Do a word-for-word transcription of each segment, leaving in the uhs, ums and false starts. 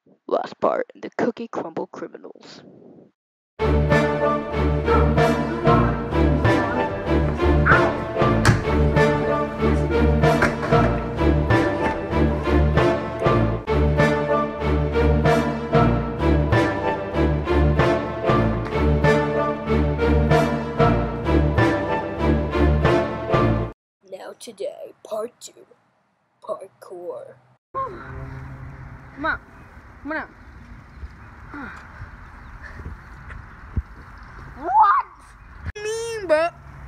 Last part in the Cookie Crumble Criminals. Now today, part two, parkour. Come on, come on out. What? What do you mean, bro?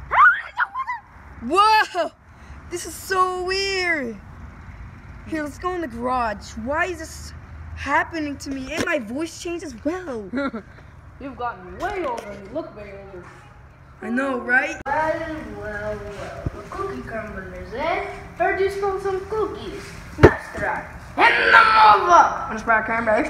Whoa! This is so weird. Here, let's go in the garage. Why is this happening to me? And my voice changed as well. You've gotten way older. You look way older. I know, right? Well, well, well. The cookie crumblers, eh? Heard you stole some cookies. Let's try. Hand them over! I'm just back home, baby.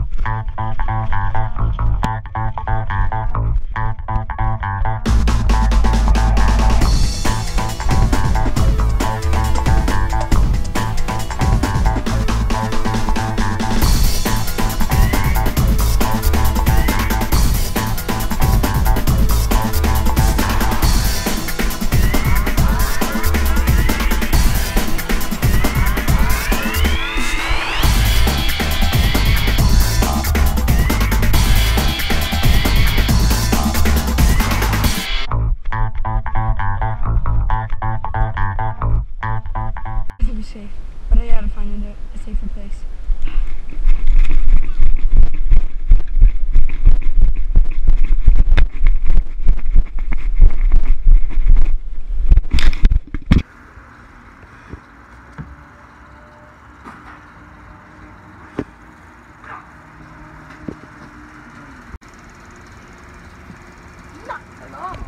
Be safe, but I gotta find a, a safer place. Knock it off.